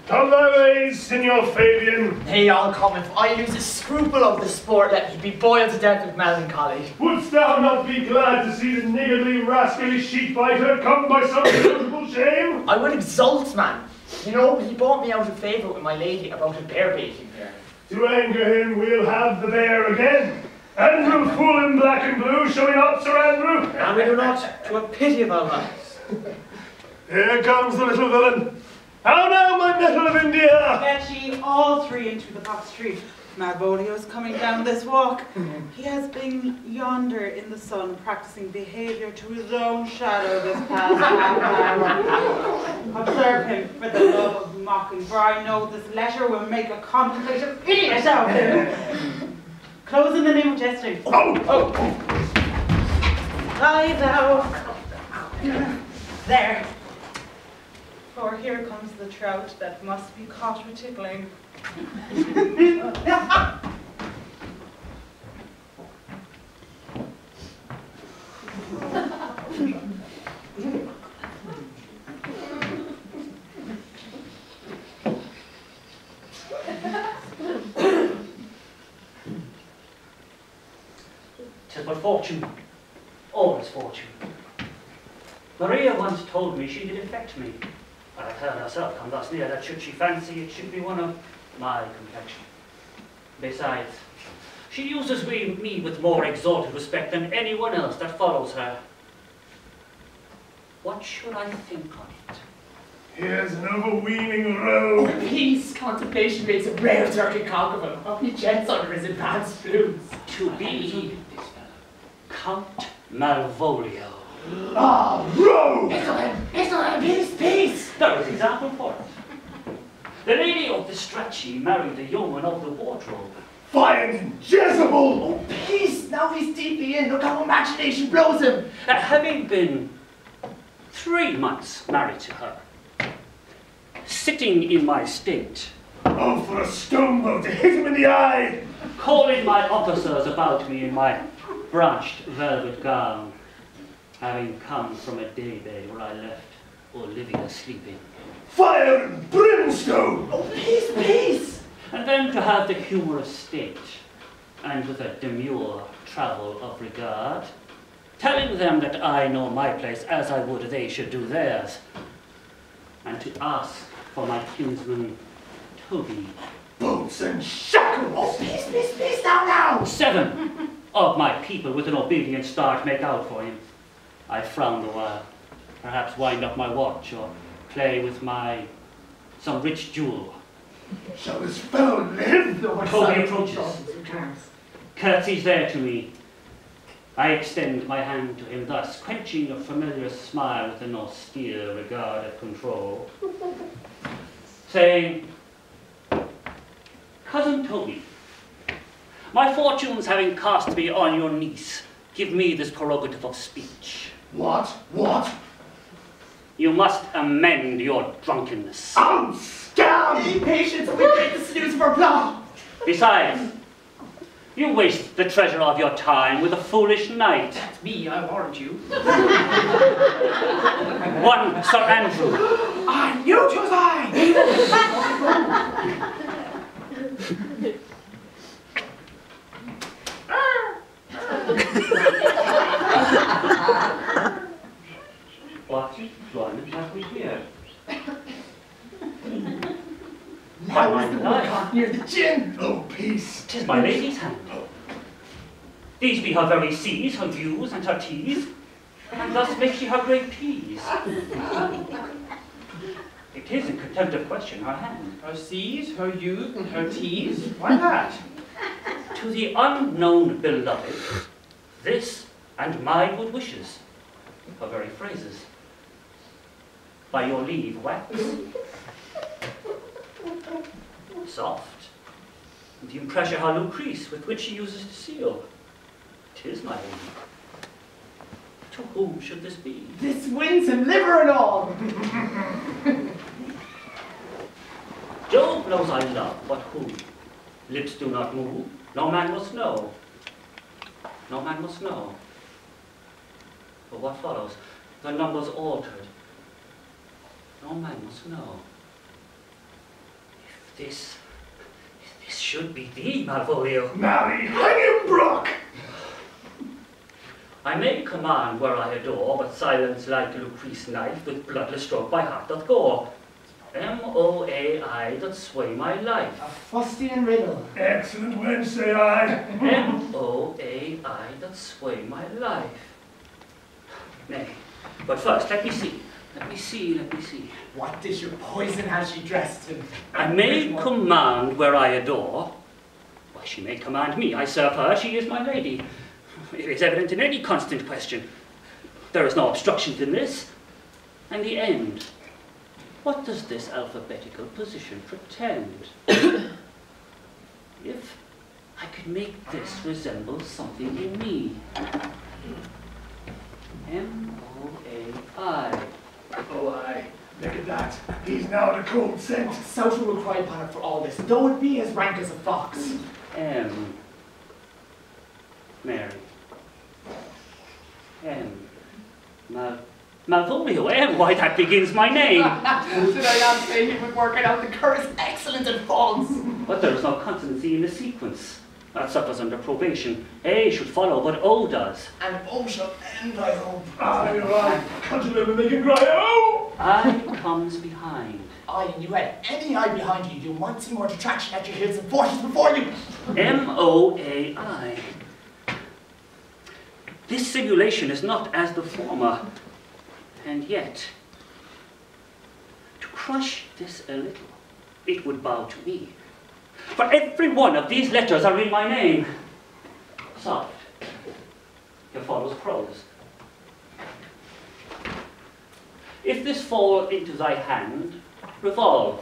Come thy ways, Signior Fabian. Nay, I'll come if I lose a scruple of the sport, let me be boiled to death with melancholy. Wouldst thou not be glad to see this niggardly, rascally sheep-biter come by some notable shame? I would exult, man. You know, he bought me out of favour with my lady about a bear baiting pair. To anger him, we'll have the bear again. Andrew, full in black and blue, shall we not, Sir Andrew? And we do not, to a pity of our lives. Here comes the little villain. How now, my metal of India? Get ye all three into the box street. Malvolio is coming down this walk. He has been yonder in the sun practicing behaviour to his own shadow this past half hour. Observe him for the love of mocking, for I know this letter will make a contemplative idiot out of him. Close in the name of jesting. Oh! Lie thou. There. For here comes the trout that must be caught with tickling. Tis but fortune, always fortune. Maria once told me she did affect me, but I heard herself come thus near that should she fancy it should be one of my complexion. Besides, she uses me with more exalted respect than anyone else that follows her. What should I think on it? Here's an overweening rogue. Oh, peace, contemplation makes a rare turkey cock of him. How he jets under his advanced plumes. To be Count Malvolio. Ah, rogue! Excellent, peace. There is example for it. The lady of the Strachey married the yeoman of the wardrobe. Fiend Jezebel! Oh, peace, now he's deeply in. Look how imagination blows him. Having been 3 months married to her, sitting in my state, Oh, for a stone blow to hit him in the eye! calling my officers about me in my branched velvet gown, having come from a daybed where I left Olivia sleeping. Fire and brimstone! Oh, peace. And then to have the humorous state, and with a demure travel of regard, telling them that I know my place as I would they should do theirs, and to ask for my kinsman Toby. Bolts and shackles! Oh, peace, now. 7 of my people with an obedient start make out for him. I frown the while, perhaps wind up my watch or play with some rich jewel. Shall this fellow live? Toby approaches, curtsies there to me. I extend my hand to him, thus quenching a familiar smile with an austere regard at control, saying, Cousin Toby, my fortunes having cast me on your niece, give me this prerogative of speech. What? You must amend your drunkenness. Oh, scum! Be patient, we break the snooze for a plot. Besides, you waste the treasure of your time with a foolish knight. That's me, I warrant you. One Sir Andrew. I knew 'twas I. What employment have we here? Now is the woodcock near the gin. Oh, peace! 'Tis my lady's hand. These be her very C's, her U's, and her T's, and thus make she her great P's. It is in contempt of question her hand. Her C's, her U's, and her T's? Why that? To the unknown beloved, this and my good wishes, her very phrases. By your leave, wax. Soft, and the impressure her Lucrece with which she uses to seal. 'Tis my lady. To whom should this be? This wins him, liver and all. Jove knows I love, but who? Lips do not move, no man must know. No man must know. But what follows? The number's altered. No man must know. This should be thee, Malvolio. Marry, hang him, Brock! I may command where I adore, but silence like Lucrece knife with bloodless stroke by heart doth gore. M-O-A-I doth sway my life. A fustian riddle. Excellent wench, say I. M-O-A-I doth sway my life. Nay, but first let me see. Let me see. What dish of poison has she dressed in? I may command where I adore. Why, she may command me. I serve her. She is my lady. It is evident in any constant question. There is no obstruction in this. And the end. What does this alphabetical position pretend? If I could make this resemble something in me. M-O-A-I. Oh, aye. Look at that. He's now at a cold scent. Southern will cry upon it for all this, though it be as rank as a fox. M. Mary. M. Malvolio. M. Why, that begins my name. Did I not say he would work it out? The cur is excellent and false. But there is no consonancy in the sequence. That suffers under probation. A should follow, but O does. And O shall end, I hope. Aye, aye. Can't you ever make him cry? Oh! I comes behind. Aye, and you had any eye behind you, you might see more detraction at your heels and forces before you. M-O-A-I. This simulation is not as the former, and yet, to crush this a little, it would bow to me. For every one of these letters are in my name. Soft. Here follows prose. If this fall into thy hand, revolve.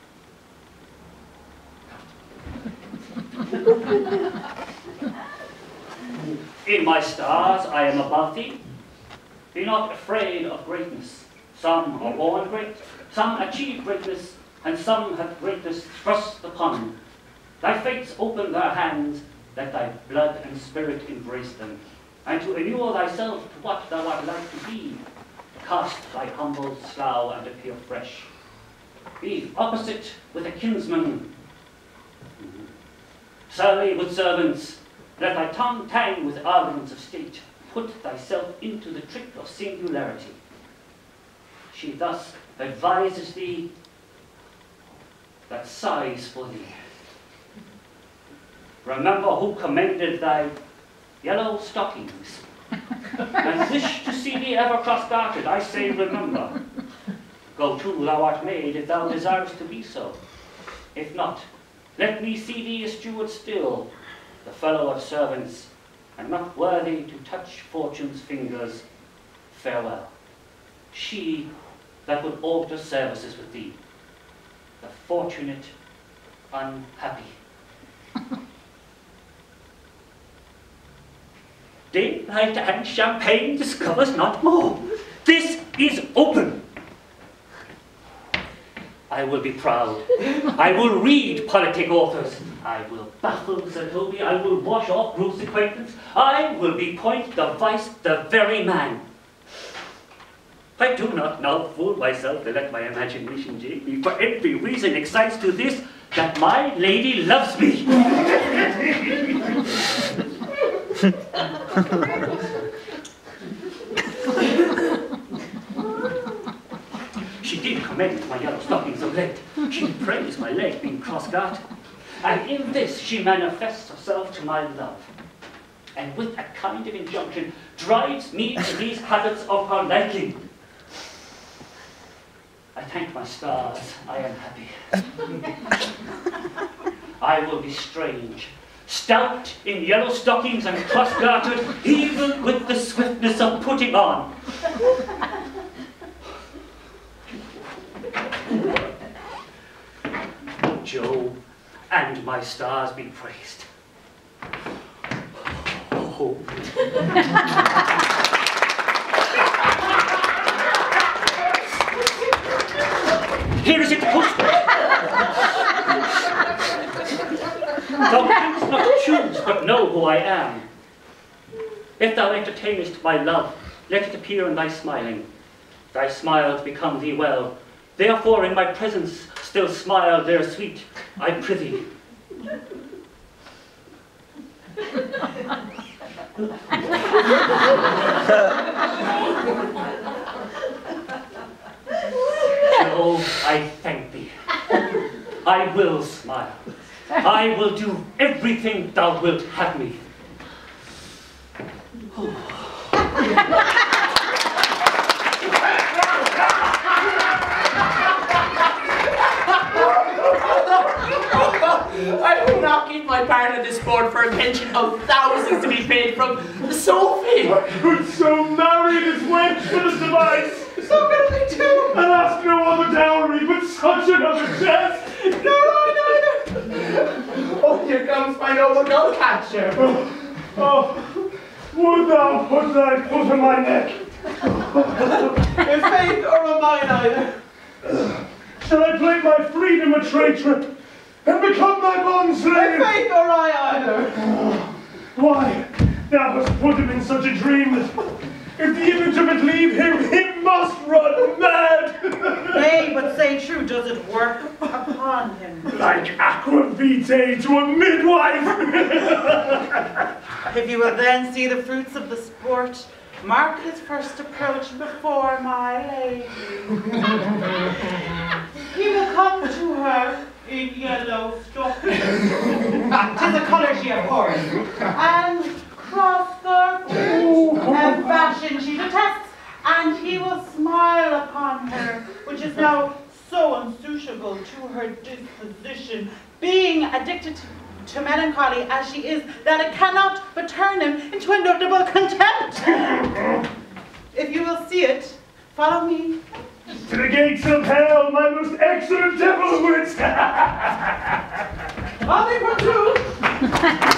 In my stars I am above thee. Be not afraid of greatness. Some are born great, some achieve greatness, and some have greatness thrust upon. Thy fates open their hands, let thy blood and spirit embrace them, and to inure thyself to what thou art like to be, cast thy humble slough and appear fresh. Be opposite with a kinsman, surly with servants, let thy tongue tang with arguments of state, put thyself into the trick of singularity. She thus advises thee that sighs for thee. Remember who commended thy yellow stockings, and wish to see thee ever cross-gartered. I say remember. Go to, thou art made, if thou desirest to be so. If not, let me see thee a steward still, the fellow of servants, and not worthy to touch fortune's fingers. Farewell. She that would alter services with thee, the fortunate unhappy. Daylight and champagne discovers not more. This is open. I will be proud. I will read politic authors. I will baffle Sir Toby. I will wash off Ruth's acquaintance. I will be point the vice, the very man. I do not now fool myself to let my imagination jade me, for every reason excites to this, that my lady loves me. She did commend my yellow stockings of late. She praised my leg being cross-gartered. And in this she manifests herself to my love. And with a kind of injunction drives me to these habits of her liking. I thank my stars, I am happy. I will be strange, stout in yellow stockings and cross-gartered, even with the swiftness of putting on. Oh, Joe, and my stars be praised. Oh. Here is it, post. Thou canst not choose but know who I am. If thou entertainest my love, let it appear in thy smiling. Thy smiles become thee well. Therefore in my presence Still smile there, sweet, I prithee. Oh, I thank thee. I will smile. I will do everything thou wilt have me. I will not give my part of this sport for a pension of thousands to be paid from Sophie. I could so marry this wench for this device. So could I too. And ask no other dowry but such another chest. No, I neither. Oh, here comes my noble gold catcher. Oh, would thou put thy foot on my neck? Is faith or am I neither? Shall I play my freedom a traitor and become thy bondslave? Is faith or I either? Why, thou hast put him in such a dream that if the image of it leave him, he must run mad. Nay, but say true, does it work upon him? Like aqua vitae to a midwife. If you will then see the fruits of the sport, mark his first approach before my lady. He will come to her in yellow stockings, 'tis a colour she abhors, and cross-skirt and fashion she detests, and he will smile upon her, which is now so unsuitable to her disposition, being addicted to melancholy as she is, that it cannot but turn him into a notable contempt. If you will see it, follow me. To the gates of hell, my most excellent devil wits. I'll be for two.